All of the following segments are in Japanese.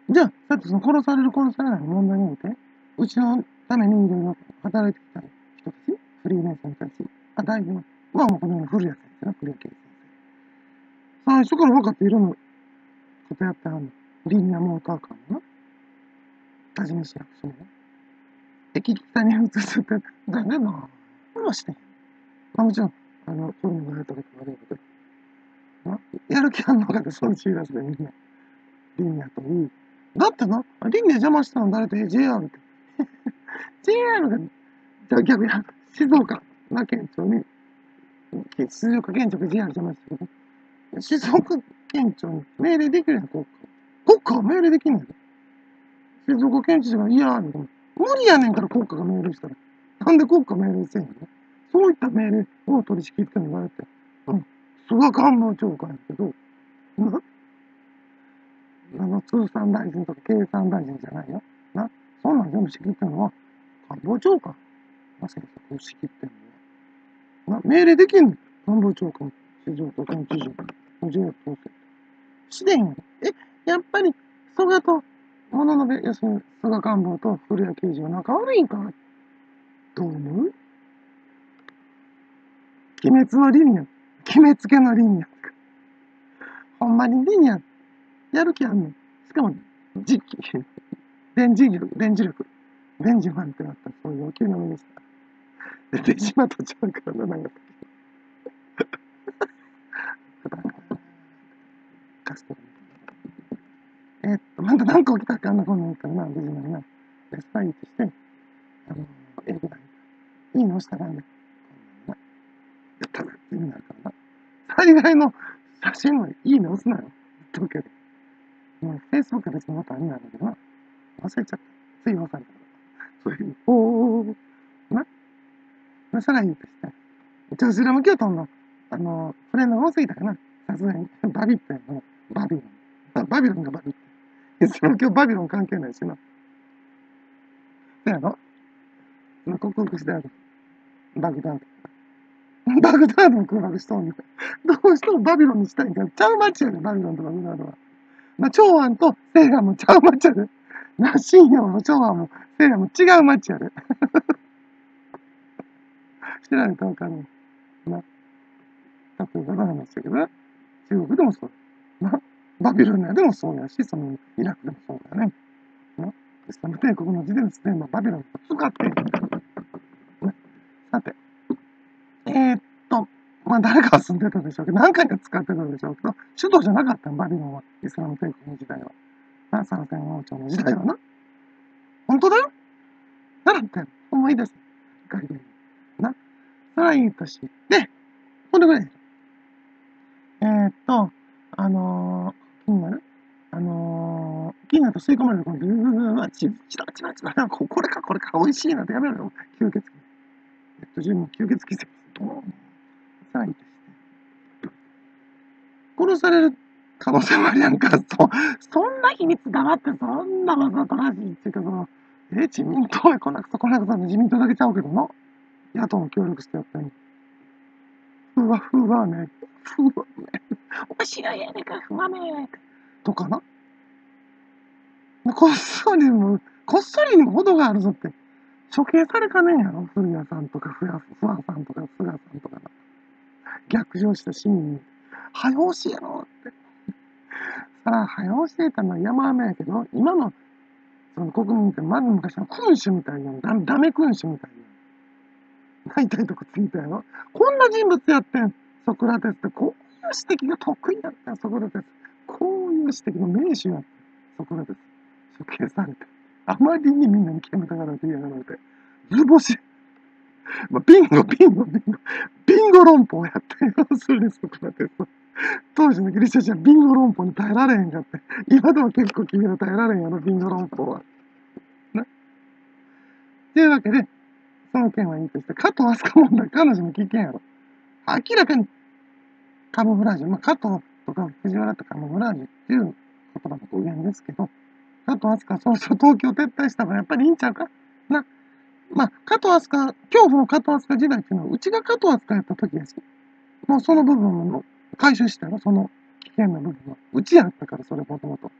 じゃあ、だってその殺される殺されないの問題において、うちのためにいろいろ働いてきた人たち、フリーメイソンたち、代表はもうこのような古谷先生の古谷圭先生。最初から分かっていろんなことやってはんの。リニアモーターカーのな、多治見市役所のね。駅北に移すって、だね、なあもしてん。もちろん、コロナがやったこと悪いこと。な、やる気あんのかって、そのシーラスでみんな。リニアといい。だってな、リニア邪魔したの誰って JR って。JR が、じゃあ逆に、静岡な県庁に、静岡県庁が JR 邪魔したけど、静岡県庁に命令できるやん、国家。国家は命令できんねん。静岡県知事が、いやー、みたいな。無理やねんから国家が命令したら。なんで国家命令せんの？そういった命令を取り仕切ってんのがって。うん。菅官房長官やけど、通産大臣とか経産大臣じゃないよ。な、そんなん全部仕切ってんのは官房長官。政策を仕切ってんのは。命令できんの？官房長官、静岡県知事、JR 当選。してんやん。やっぱり、菅と、要するに菅官房と古谷刑事は仲悪いんか？どう思う？鬼滅のリニア。決めつけのリニア。ほんまにリニア、やる気あんの？しかも、実機、電磁力、電磁マンってなったら、そういうお給料ミニスター。で、出島とちゃうからな、なんか。カストまだ何個起きたかあんなこんなん言ったらな、出島にな。で、スパイとして、英語だ。いいのしたらね、やったなって意味になるからな。最大の写真のいいね押すなよ。言っとくけど。もう、Facebook は別にまたあんなんだけどな。忘れちゃった。追放されたから。そういう、な、さらにとして、女子ら向けを飛んだ。フレンドが多すぎたかな。さすがに。バビっての、バビロン。バビロンがバビって。それも今日バビロン関係ないしな。そうやろ？克服してやる。バグダード。バグダードも空爆しとんねん。どうしてもバビロンにしたいんか。ちゃう街やで、バビロンとバグダードは。長安と西安もちゃう街やで。信陽も長安も西安も違う街やで。知られたらわかるな。例えばの話だけどな。中国でもそう。な。バビロニアでもそうやし、そのイラクでもそうだよね。な。イスラム帝国の時点でバビロンが使っている。さて、えーっまあ誰かは住んでたでしょうけど、何回か使ってたでしょうけど、首都じゃなかったの、バビロンは。イスラム帝国の時代は。な、サラセン王朝の時代はな。本当だよ。習ったよ。思い出す。ガリガリ。な。それはいいとして、これぐらい。気になる気になると吸い込まれる。このこれか、美味しいなってやめろよ。吸血鬼。自分も吸血鬼説。さらにとして。殺される可能性もあるやんか。そんな秘密黙って、そんなわざとらしいっていうか、自民党はこんなくそって自民党だけちゃうけどな。野党も協力してやったんに。ふわね。面白いやねんか、ふわね。とかな。こっそりにも程があるぞって。処刑されかねえやろ。古谷さんとか、ふわさんとか、菅さんとかな。逆上した市民に。早押しやろって。さあ、早押してたのは山雨やけど、今のその国民ってまず昔の君主みたいな、ダメ君主みたいな。大体とこついたやろ。こんな人物やってん。ソクラテスって、こういう指摘が得意やったん、ソクラテス。こういう指摘の名手やった。ソクラテス。処刑されて。あまりにみんなに煙たがられて嫌がられて。図星。ビンゴ論法やって。要するにソクラテス。当時のギリシャ人はビンゴ論法に耐えられへんかって。今でも結構君ら耐えられへんやろ、ビンゴ論法は。な。というわけで、その件はいいとして、加藤飛鳥問題、彼女の危険やろ。明らかにカモフラージュ、加藤とか藤原とかカモフラージュっていう言葉の語源ですけど、加藤飛鳥、そうそう東京撤退した方がやっぱりいいんちゃうかな。加藤飛鳥、恐怖の加藤飛鳥時代っていうのは、うちが加藤飛鳥やった時やし、もうその部分の回収したら、その危険な部分は。うちやったから、それもともと。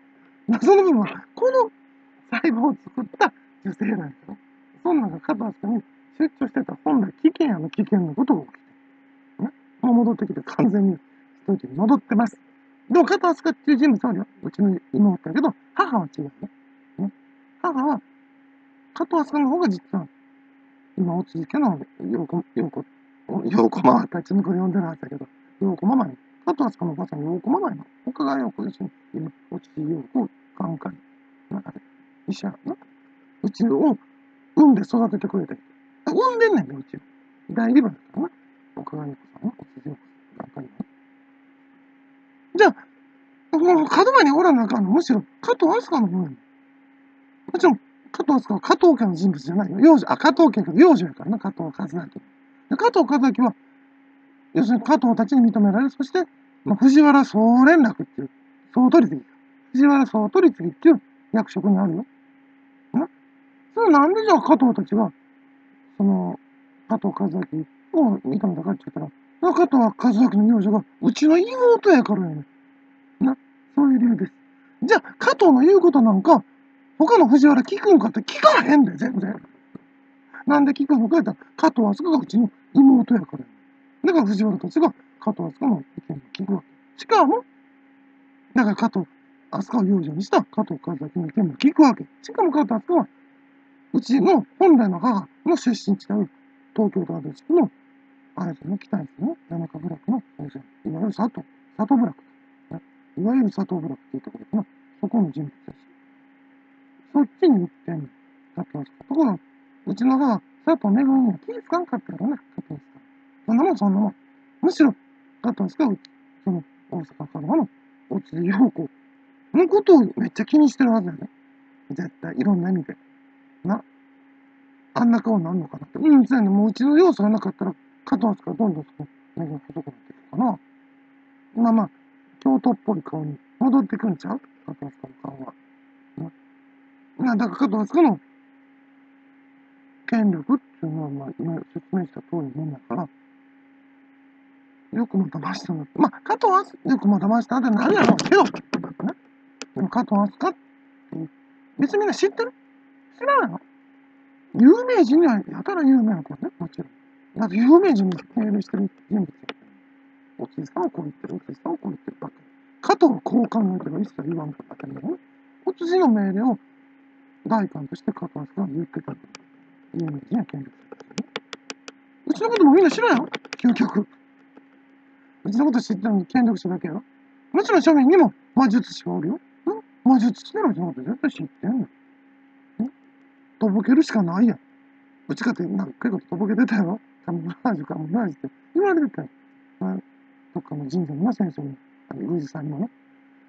その部分は、この細胞を作った受精卵やから、そんなんが加藤飛鳥に出張してたら本来危険やの危険なことが起きてる。ね、もう戻ってきて完全に人々に戻ってます。でも加藤飛鳥っていう人物はうちの妹だけど、母は違うね。ね、母は、加藤飛鳥の方が実は、今、お続けの陽子ママたちの子で呼んでるはずだけど、陽子ママに、加藤飛鳥のおばさん陽子ママの、岡川陽子一緒に、今、おち陽子、眼科医の中で、医者の、うちを産んで育ててくれた人。産んでんねんね、うちを。代理母だからな。岡川陽子さんは、おち陽子、眼科医の。じゃあ、もう角間におらなあかんの、むしろ、加藤飛鳥の方やねん。もちろん、加藤飛鳥は加藤家の人物じゃないよ。幼女、加藤家けど幼女やからな、加藤和明。加藤和明は、要するに加藤たちに認められ、そして、藤原総連絡っていう、総取次。藤原総取次っていう役職にあるよ。それなんでじゃあ加藤たちが、その、加藤和明を認めたかって言ったら、加藤和明の幼女が、うちの妹やからやねん。そういう理由です。じゃあ、加藤の言うことなんか、他の藤原聞くんかって聞かへんで、全然。なんで聞くのか言ったら、加藤飛鳥がうちの妹やからやねん。だから藤原たちが加藤飛鳥の意見を聞くわけ。しかも、だから加藤飛鳥を養女にした加藤和明の意見も聞くわけ。しかも加藤飛鳥は、うちの本来の母の出身地である東京都足立区の、あれですね、北ですね、谷中部落の、いわゆる佐藤部落。いわゆる佐藤部落っていうところかな。そこの人物です。そっちに行ってんの。加藤飛鳥。ところが、うちの母、佐藤めぐみには気ぃつかんかったやろな、加藤飛鳥。そんなもん、そんなもん。むしろ、加藤飛鳥は、その、大阪からの、おつり陽子のことをめっちゃ気にしてるはずだよね。絶対、いろんな意味で。な、あんな顔になるのかなって。そうやね。もううちの要素がなかったら、加藤飛鳥はどんどんその目が細くなっていくかな。京都っぽい顔に戻ってくんちゃう、加藤飛鳥の顔は。だから加藤飛鳥の権力っていうのは、今説明した通りのもんだから、よくも騙したなって。加藤飛鳥、よくも騙したってなるやろうけど、でも加藤飛鳥っていう、別にみんな知ってる、知らないの、有名人にはやたら有名な子ね、もちろん。だって有名人にメールしてる人物や。おじいさんをこう言ってる、おじいさんをこう言ってるばっかり。加藤はこう考えても一切言わんかったけどね。おじの命令を代官として加藤飛鳥が言ってた。有名人や権力者ですよね。うちのこともみんな知らんやろ、究極。うちのこと知ってるのに権力者だけやろ。もちろん庶民にも魔術師がおるよ。魔術師ならうちのこと絶対知ってんの。とぼけるしかないやん。うちかって何回かとぼけてたやろ。カムフラージュって言われてたよ。どっかの神社のな先生に、宮司さんにもね。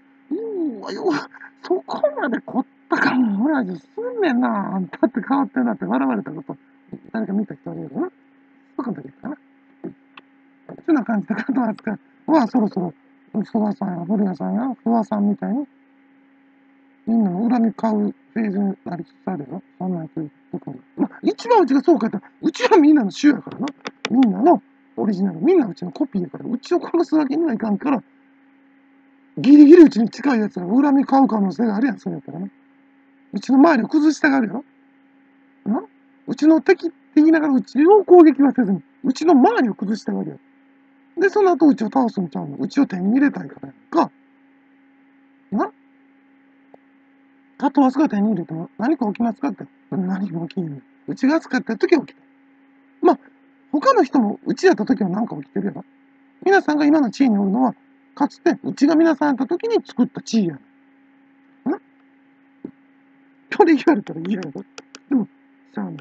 そこまで凝ったカムフラージュすんねんな。あんたって変わってんなって笑われたこと、誰か見た人あるやろな。そこの時かな。そんな感じで加藤飛鳥はそろそろ、曽我さんや古谷さんや不破さんみたいに、みんなの恨み買うフェーズになりつつあるよ。そんなやつとか。一番うちがそうかったら、うちはみんなの主やからな。みんなのオリジナル、みんなうちのコピーやから、うちを殺すわけにはいかんから、ギリギリうちに近いやつが恨み買う可能性があるやん、それやったらな。うちの周りを崩したがるやろ。うちの敵って言いながらうちを攻撃はせずに、うちの周りを崩したがるやん。で、その後うちを倒すんちゃうの。うちを手に入れたいからやんか。加藤飛鳥が手に入れても何か起きますかって。何も起きんよ。うちが使った時は起きた。他の人もうちやった時は何か起きてるやろ。皆さんが今の地位におるのは、かつてうちが皆さんやった時に作った地位やねん。これ言われたら嫌やろ。でも、しゃあない。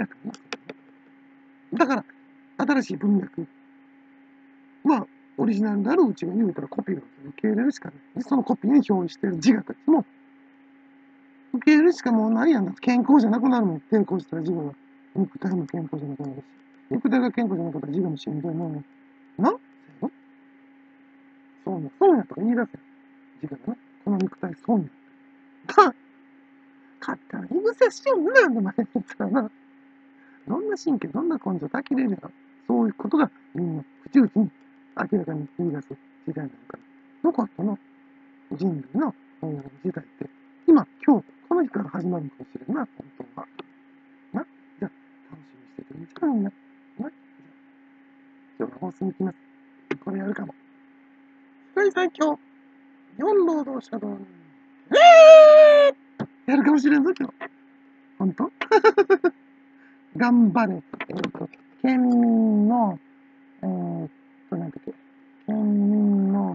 だから、新しい文脈は、オリジナルであるうちが言うたらコピーを受け入れるしかない。そのコピーに表示している自我たちも、受け入れるしかもうないやんだ。健康じゃなくなるもん。抵抗したら自我が。肉体も健康じゃなくなるし。肉体が健康じゃなかったら自我もしんどいもんね。なそうやとか言い出せ。自我がな。この肉体そうや。勝手な言い癖しよんな、お前言ったらな。どんな神経、どんな根性、たきれるやろ。そういうことがみんな口々に明らかに言い出す時代なんか。よかったな。人類の時代って始まるかもしれんな、本当は。な、じゃあ、楽しみにしててみちゃうんな。な、じゃあ、今日は放送に行きます。これやるかも。世界最強、4労働者道に、やるかもしれんぞ、今日。本当頑張れ。県民の、なんだっけ、県民の、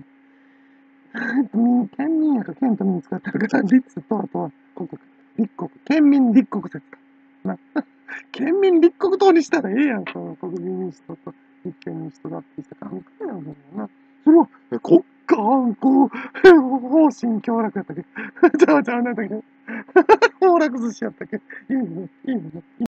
県民やか県と民使ってるから、立とあとは国、立国、県民立国説か。な、県民立国党にしたらええやん、その国民民主党と立憲民主党だってした関係やん、そんなな。それは、国家安保方針強楽やったっけちゃう、なんだっけ崩落寿司やったっけいいのね、いいのね。